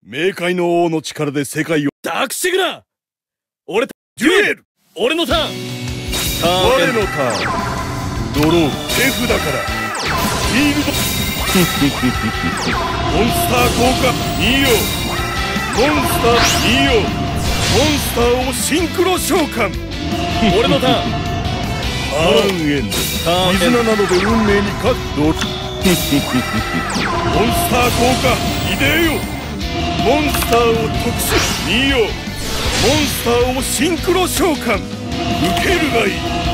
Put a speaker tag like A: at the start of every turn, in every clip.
A: 冥界の王の力で世界を
B: ダークシグナ俺
A: デュエル。
B: 俺のターン。
A: 我のターン。ドロー手札からフィールドモンスター効果2よ。モンスター2よ。モンスターをシンクロ召喚。
B: 俺のターン。
A: ターンエンド。絆などで運命に勝つモンスター効果入れよ。モンスターを特殊2よ。モンスターをシンクロ召喚。受けるがいい。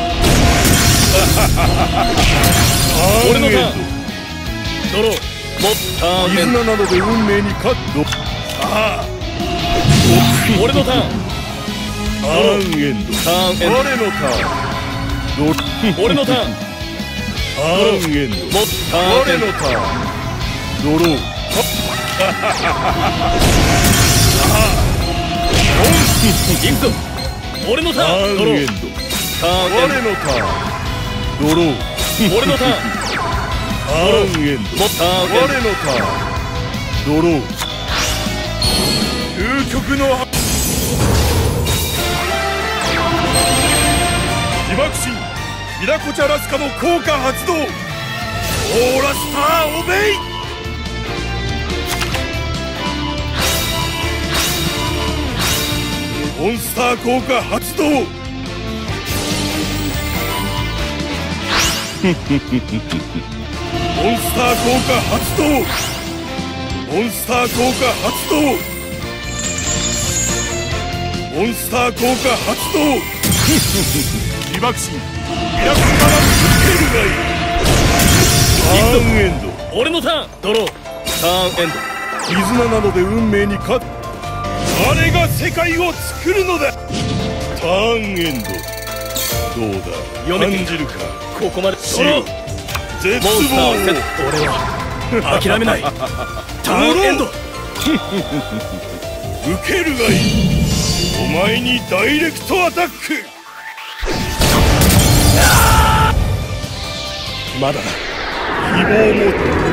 B: 俺のターン。ドローターンエンド。
A: 絆などで運命に勝つさあ
B: 俺のターン。
A: ターンエンド。
B: ターンエンド。
A: 我のターン。
B: 俺のターン。
A: ターンエンド。
B: ターンエンド。
A: 我のターン。ドロー。
B: 行くぞ。俺のターン。ドロー。ターンエンド。
A: 我のターン。ドロー。
B: 俺のターン。
A: ターンエンド。
B: ターンエンド。
A: 我のターン。ドロー。究極の被爆神ミラコチャラスカの効果発動。オーラスターオベイ。モンスター効果発動。モンスター効果発動。モンスター効果発動。モンスター効果発動。被爆神ミラクルマラ受けるがいい。ターンエンド。
B: 俺のターン。ドロー。ターンエンド。
A: 絆などで運命に勝つ。我が世界を作るのだ。ターンエンド。どうだ
B: 読めて
A: 感じるか。
B: ここまで。
A: ドロー。絶望
B: モンスターをセット。俺は諦めない。ターンエンド。
A: 受けるがいい。お前にダイレクトアタック。まだだ。希望も